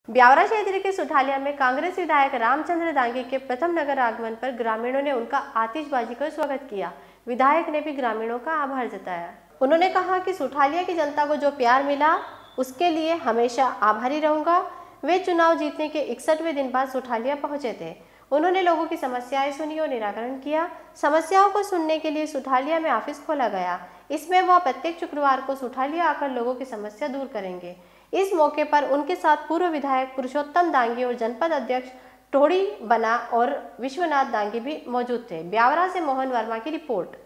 ब्यावरा क्षेत्र के सुठालिया में कांग्रेस विधायक रामचंद्र दांगी के प्रथम नगर आगमन पर ग्रामीणों ने उनका आतिशबाजी कर स्वागत किया। विधायक ने भी ग्रामीणों का आभार जताया। उन्होंने कहा कि सुठालिया की जनता को जो प्यार मिला उसके लिए हमेशा आभारी रहूंगा। वे चुनाव जीतने के 61वें दिन बाद सुठालिया पहुंचे थे। उन्होंने लोगों की समस्याएं सुनी और निराकरण किया। समस्याओं को सुनने के लिए सुठालिया में ऑफिस खोला गया। इसमें वह प्रत्येक शुक्रवार को सुठालिया आकर लोगों की समस्या दूर करेंगे। इस मौके पर उनके साथ पूर्व विधायक पुरुषोत्तम दांगी और जनपद अध्यक्ष टोड़ी बना और विश्वनाथ दांगी भी मौजूद थे। ब्यावरा से मोहन वर्मा की रिपोर्ट।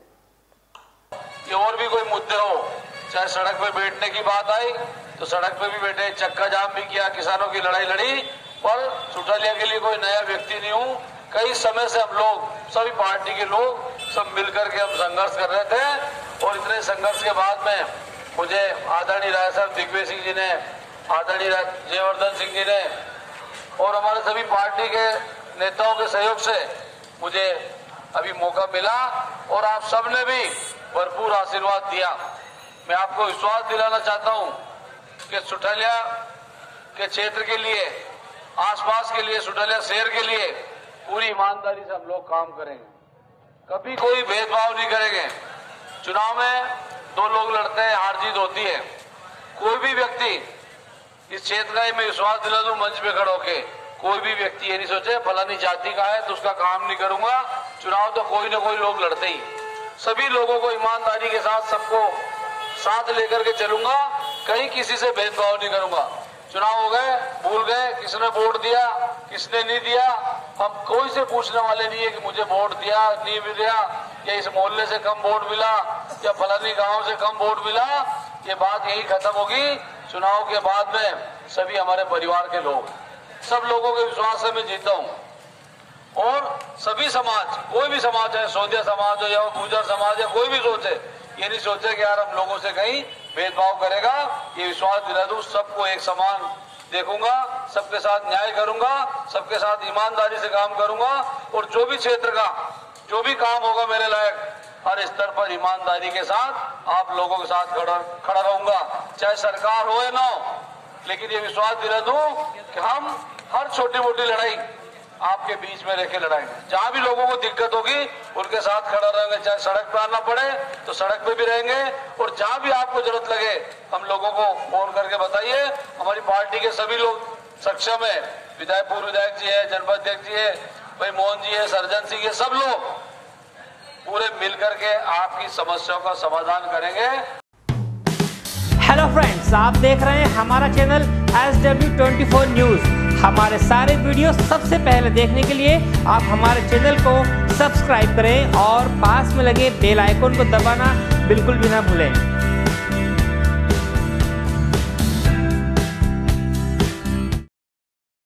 और भी कोई मुद्दे हो, चाहे सड़क पे बैठने की बात आई तो सड़क पे भी बैठे, चक्का जाम भी किया, किसानों की लड़ाई लड़ी, पर सुठालिया के लिए कोई नया व्यक्ति नहीं हूँ। कई समय से हम लोग सभी पार्टी के लोग सब मिलकर के हम संघर्ष कर रहे थे और इतने संघर्ष के बाद में मुझे आदरणीय राय साहब दिग्विजय सिंह जी ने, आदरणीय जयवर्धन सिंह जी ने और हमारे सभी पार्टी के नेताओं के सहयोग से मुझे अभी मौका मिला और आप सबने भी भरपूर आशीर्वाद दिया। मैं आपको विश्वास दिलाना चाहता हूं कि सुठालिया के क्षेत्र के लिए, आसपास के लिए, सुठालिया शहर के लिए पूरी ईमानदारी से हम लोग काम करेंगे। कभी कोई भेदभाव नहीं करेंगे। चुनाव में दो लोग लड़ते हैं, हार जीत होती है। कोई भी व्यक्ति इस क्षेत्र का, मैं विश्वास दिला दूं मंच पे खड़े होके, कोई भी व्यक्ति ये नहीं सोचे फलानी जाति का है तो उसका काम नहीं करूंगा। चुनाव तो कोई ना कोई लोग लड़ते ही। सभी लोगों को ईमानदारी के साथ सबको साथ लेकर के चलूंगा। कहीं किसी से भेदभाव नहीं करूंगा। चुनाव हो गए, भूल गए, किसने वोट दिया, किसने नहीं दिया, हम कोई से पूछने वाले नहीं है कि मुझे वोट दिया नहीं मिला, या इस मोहल्ले से कम वोट मिला, या फलानी गांव से कम वोट मिला। ये बात यही खत्म होगी। चुनाव के बाद में सभी हमारे परिवार के लोग, सब लोगों के विश्वास से मैं जीता हूं और सभी समाज, कोई भी समाज है, सोदिया समाज हो या गुर्जर समाज है, कोई भी सोचे, ये नहीं सोचे कि यार हम लोगों से कहीं भेदभाव करेगा। ये विश्वास दिला दूं, सबको एक समान देखूंगा, सबके साथ न्याय करूंगा, सबके साथ ईमानदारी से काम करूंगा और जो भी क्षेत्र का जो भी काम होगा मेरे लायक, हर स्तर पर ईमानदारी के साथ आप लोगों के साथ खड़ा रहूंगा, चाहे सरकार हो या ना हो। लेकिन ये विश्वास दिला दूं कि हम हर छोटी मोटी लड़ाई आपके बीच में रहकर लड़ाएंगे। जहां भी लोगों को दिक्कत होगी उनके साथ खड़ा रहेंगे, चाहे सड़क पर आना पड़े तो सड़क पे भी रहेंगे और जहां भी आपको जरूरत लगे हम लोगों को फोन करके बताइए। हमारी पार्टी के सभी लोग सक्षम है। विधायक, पूर्व विधायक जी है, जनपद अध्यक्ष जी है, भाई मोहन जी है, सर्जन सिंह है, सब लोग पूरे मिलकर के आपकी समस्याओं का समाधान करेंगे। हेलो फ्रेंड्स, आप देख रहे हैं हमारा चैनल SW24 न्यूज। हमारे सारे वीडियो सबसे पहले देखने के लिए आप हमारे चैनल को सब्सक्राइब करें और पास में लगे बेल आइकन को दबाना बिल्कुल भी ना भूलें।